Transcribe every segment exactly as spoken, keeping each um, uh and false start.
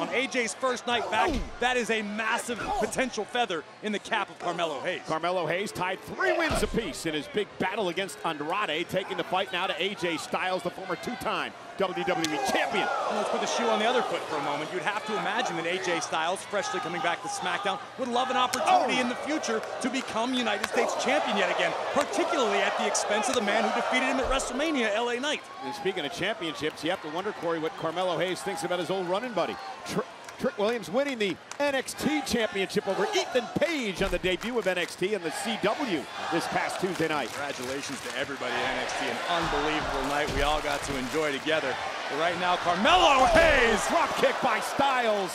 SmackDown. A J's first night back. That is a massive potential feather in the cap of Carmelo Hayes. Carmelo Hayes tied three wins apiece in his big battle against Andrade, taking the fight now to A J Styles, the former two-time W W E champion. And let's put the shoe on the other foot for a moment. You'd have to imagine that A J Styles, freshly coming back to SmackDown, would love an opportunity oh. in the future to become United States champion yet again, particularly at the expense of the man who defeated him at WrestleMania L A Knight. And speaking of championships, you have to wonder, Corey, what Carmelo Hayes thinks about his old running buddy. Tr Trick Williams winning the N X T championship over Ethan Page on the debut of N X T and the C W this past Tuesday night. Congratulations to everybody at N X T. An unbelievable night we all got to enjoy together. But right now, Carmelo Hayes. Drop kick by Styles.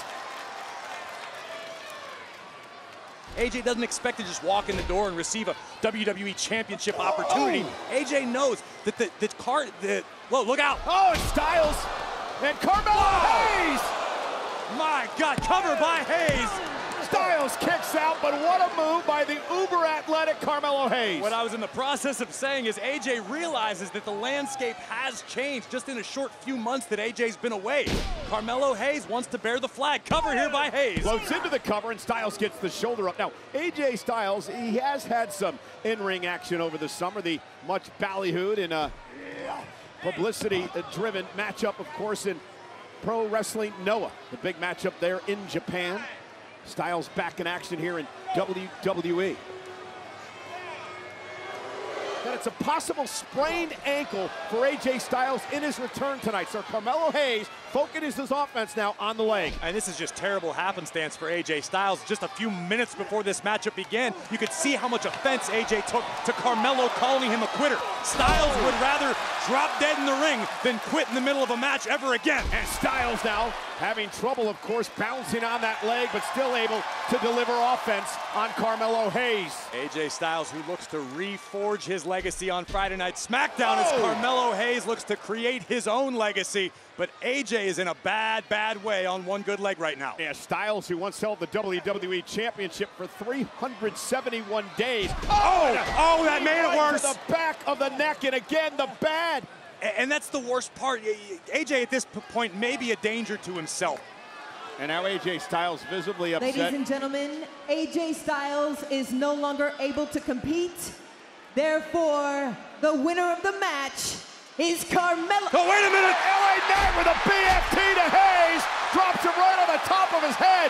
A J doesn't expect to just walk in the door and receive a W W E championship opportunity. Oh. A J knows that the, the card, the, whoa, look out. Oh, it's Styles and Carmelo whoa. Hayes. My God, cover by Hayes. Styles kicks out, but what a move by the uber-athletic Carmelo Hayes. What I was in the process of saying is A J realizes that the landscape has changed just in a short few months that A J's been away. Carmelo Hayes wants to bear the flag. Cover here by Hayes. Floats into the cover, and Styles gets the shoulder up. Now, A J Styles, he has had some in-ring action over the summer. The much ballyhooed and uh, publicity-driven matchup, of course, in Pro Wrestling Noah. The big matchup there in Japan. Styles back in action here in W W E. That it's a possible sprained ankle for A J Styles in his return tonight. So Carmelo Hayes focuses his offense now on the leg. And this is just terrible happenstance for A J Styles. Just a few minutes before this matchup began, you could see how much offense A J took to Carmelo calling him a quitter. Styles would rather drop dead in the ring than quit in the middle of a match ever again. And Styles now having trouble, of course, bouncing on that leg, but still able to deliver offense on Carmelo Hayes. A J Styles, who looks to reforge his legacy on Friday Night SmackDown, oh. as Carmelo Hayes looks to create his own legacy. But A J is in a bad, bad way on one good leg right now. Yeah, Styles, who once held the W W E Championship for three hundred seventy-one days. Oh, oh, that made it worse. To the back of the neck, and again, the bad. And that's the worst part. A J at this point may be a danger to himself. And now A J Styles visibly upset. Ladies and gentlemen, A J Styles is no longer able to compete. Therefore, the winner of the match is Carmelo. Oh, wait a minute! L A Knight with a B F T to Hayes. Drops him right on the top of his head.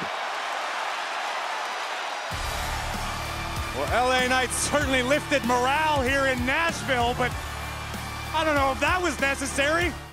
Well, L A Knight certainly lifted morale here in Nashville, but I don't know if that was necessary.